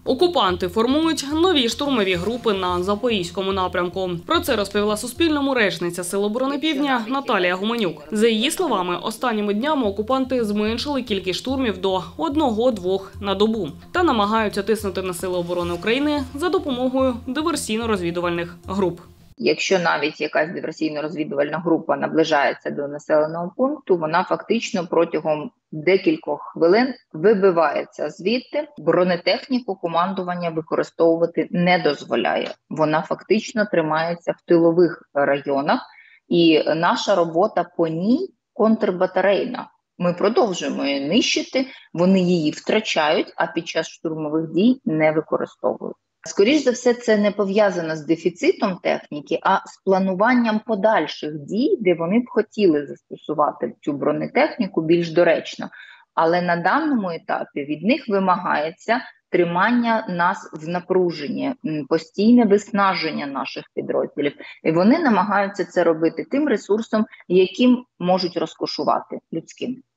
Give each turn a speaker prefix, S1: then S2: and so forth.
S1: Окупанти формують нові штурмові групи на Запорізькому напрямку. Про це розповіла Суспільному речниця Сил оборони Півдня Наталія Гуменюк. За її словами, останніми днями окупанти зменшили кількість штурмів до 1-2 на добу та намагаються тиснути на Сили оборони України за допомогою диверсійно-розвідувальних груп.
S2: Якщо навіть якась диверсійно-розвідувальна група наближається до населеного пункту, вона фактично протягом декількох хвилин вибивається звідти. Бронетехніку командування використовувати не дозволяє. Вона фактично тримається в тилових районах, і наша робота по ній контрбатарейна. Ми продовжуємо її нищити, вони її втрачають, а під час штурмових дій не використовують. Скоріш за все, це не пов'язано з дефіцитом техніки, а з плануванням подальших дій, де вони б хотіли застосувати цю бронетехніку більш доречно. Але на даному етапі від них вимагається тримання нас в напруженні, постійне виснаження наших підрозділів. І вони намагаються це робити тим ресурсом, яким можуть розкошувати людським.